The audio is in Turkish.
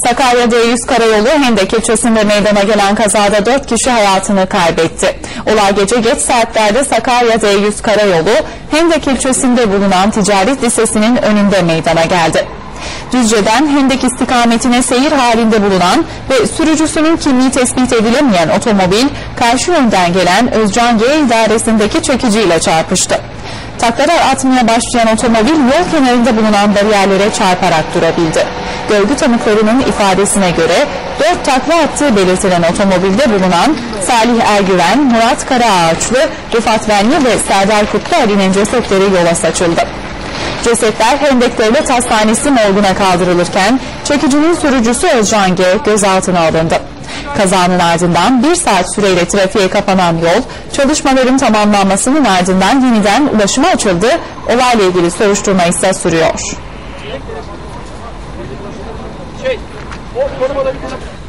Sakarya D100 Karayolu Hendek ilçesinde meydana gelen kazada 4 kişi hayatını kaybetti. Olay gece geç saatlerde Sakarya D100 Karayolu Hendek ilçesinde bulunan Ticaret Lisesi'nin önünde meydana geldi. Düzce'den Hendek istikametine seyir halinde bulunan ve sürücüsünün kimliği tespit edilemeyen otomobil karşı yönden gelen Özcan G idaresindeki çekiciyle çarpıştı. Taklalar atmaya başlayan otomobil yol kenarında bulunan bariyerlere çarparak durabildi. Görgü tanıklarının ifadesine göre 4 takla attığı belirtilen otomobilde bulunan Salih Ergüven, Murat Karaağaçlı, Rıfat Benli ve Serdar Kutluali'nin cesetleri yola saçıldı. Cesetler Hendek Devlet Hastanesi morguna kaldırılırken çekicinin sürücüsü Özcan G gözaltına alındı. Kazanın ardından 1 saat süreyle trafiğe kapanan yol, çalışmaların tamamlanmasının ardından yeniden ulaşıma açıldı. Olayla ilgili soruşturma ise sürüyor.